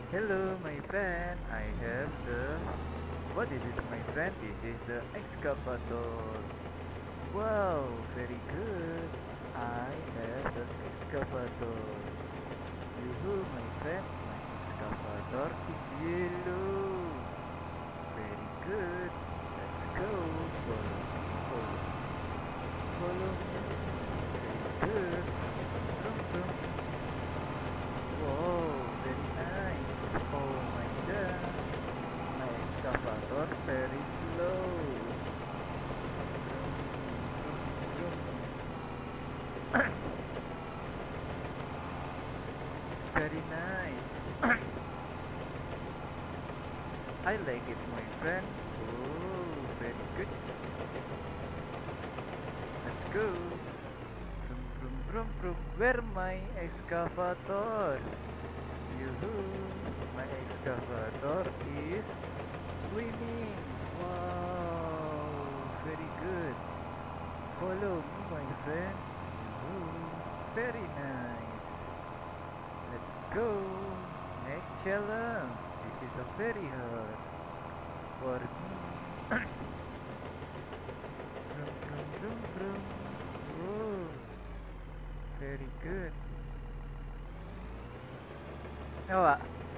Hello, my friend. I have the. What is this, my friend? This is the excavator. Wow, very good. I have the excavator. Yoo-hoo, my friend. My excavator is yellow. Very good. Let's go. Follow me, follow me, follow me. Very good. Vroom, vroom. Wow, very nice. Oh my god. My excavator very slow. Vroom, vroom, vroom. Very nice. I like it, my friend. Oh, very good. Let's go. Vroom, vroom, vroom, vroom. Where my excavator? Yoo-hoo! My excavator is swimming. Wow, very good. Follow me, my friend. Yoo-hoo! Very nice. Let's go. Next challenge. This is a very hard for me. Vroom, vroom, vroom, vroom. Oh, very good. Nawa.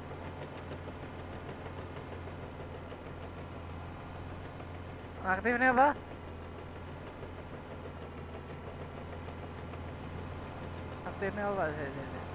Aktif na ba? Aktif na ba? Sige, sige.